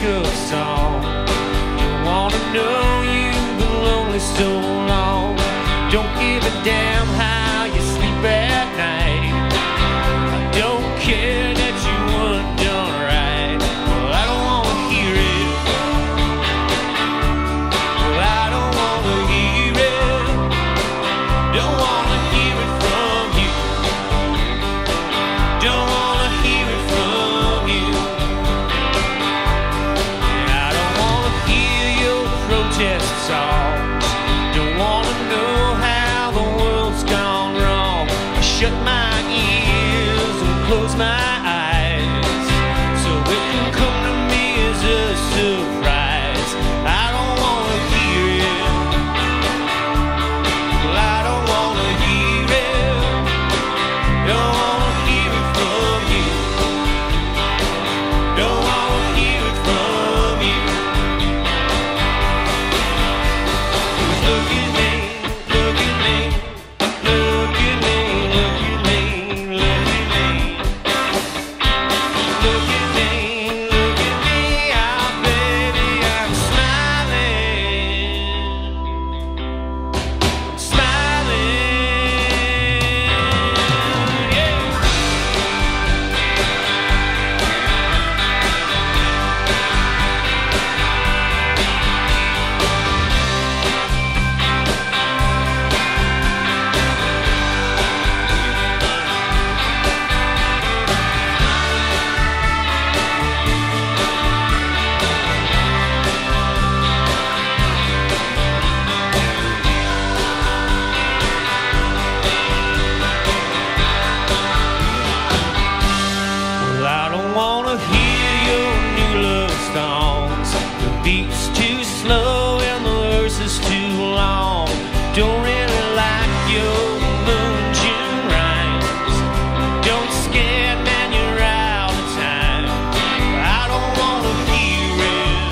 breakup song. Don't wanna know you've been lonely so long. Don't give a damn how you sleep at night. I don't care that you weren't done right. Well, I don't wanna hear it. Well, I don't wanna hear it. Don't wanna hear it from you. Don't wanna hear it from you. And I don't wanna hear your protest songs. Don't wanna know how the world's gone wrong. I shut my ears and close my eyes so it can come to me as a surprise. I don't wanna hear it. Well, I don't wanna hear it. Don't wanna hear it from you. Don't wanna hear it from you. Look at me, look at me, look at me, look at me, look at me. Look at me, look at me, ah, baby, I'm smiling, smiling, yeah. Well, I don't wanna hear your new love songs. The beat's too slow and the verse is too long. Don't really like your moon June rhymes. Don't scared, man, you're out of time. I don't wanna hear it.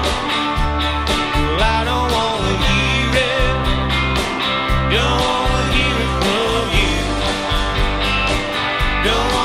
Well, I don't wanna hear it. Don't wanna hear it from you. Don't